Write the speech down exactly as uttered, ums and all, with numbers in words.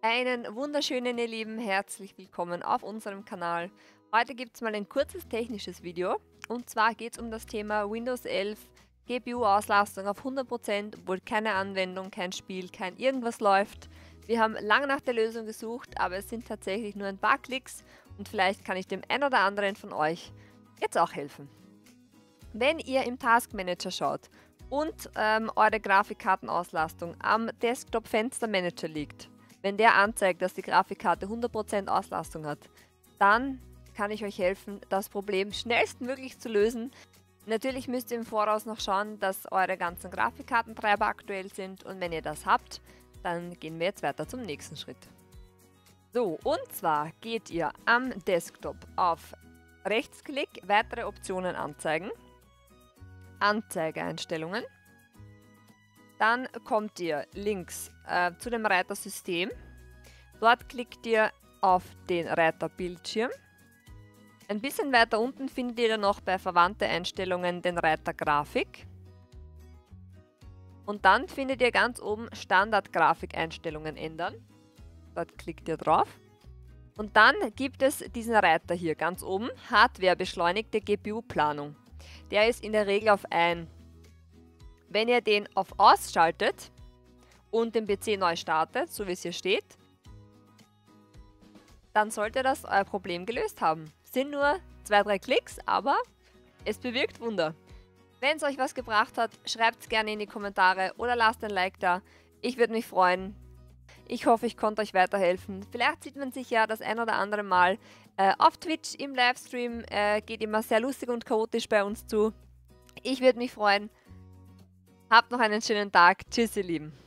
Einen wunderschönen, ihr Lieben, herzlich willkommen auf unserem Kanal. Heute gibt es mal ein kurzes technisches Video und zwar geht es um das Thema Windows elf G P U-Auslastung auf hundert Prozent, obwohl keine Anwendung, kein Spiel, kein irgendwas läuft. Wir haben lange nach der Lösung gesucht, aber es sind tatsächlich nur ein paar Klicks und vielleicht kann ich dem einen oder anderen von euch jetzt auch helfen. Wenn ihr im Task Manager schaut und ähm, eure Grafikkartenauslastung am Desktop Fenster Manager liegt, wenn der anzeigt, dass die Grafikkarte hundert Prozent Auslastung hat, dann kann ich euch helfen, das Problem schnellstmöglich zu lösen. Natürlich müsst ihr im Voraus noch schauen, dass eure ganzen Grafikkartentreiber aktuell sind und wenn ihr das habt, dann gehen wir jetzt weiter zum nächsten Schritt. So, und zwar geht ihr am Desktop auf Rechtsklick, weitere Optionen anzeigen, Anzeigeeinstellungen. Dann kommt ihr links äh, zu dem Reiter System. Dort klickt ihr auf den Reiter Bildschirm. Ein bisschen weiter unten findet ihr dann noch bei Verwandte Einstellungen den Reiter Grafik. Und dann findet ihr ganz oben Standard Grafikeinstellungen ändern. Dort klickt ihr drauf. Und dann gibt es diesen Reiter hier ganz oben, Hardware beschleunigte G P U-Planung. Der ist in der Regel auf ein. Wenn ihr den auf Aus schaltet und den P C neu startet, so wie es hier steht, dann sollte das euer Problem gelöst haben. Sind nur zwei, drei Klicks, aber es bewirkt Wunder. Wenn es euch was gebracht hat, schreibt es gerne in die Kommentare oder lasst ein Like da. Ich würde mich freuen. Ich hoffe, ich konnte euch weiterhelfen. Vielleicht sieht man sich ja das ein oder andere Mal äh, auf Twitch im Livestream. Äh, geht immer sehr lustig und chaotisch bei uns zu. Ich würde mich freuen. Habt noch einen schönen Tag. Tschüss, ihr Lieben.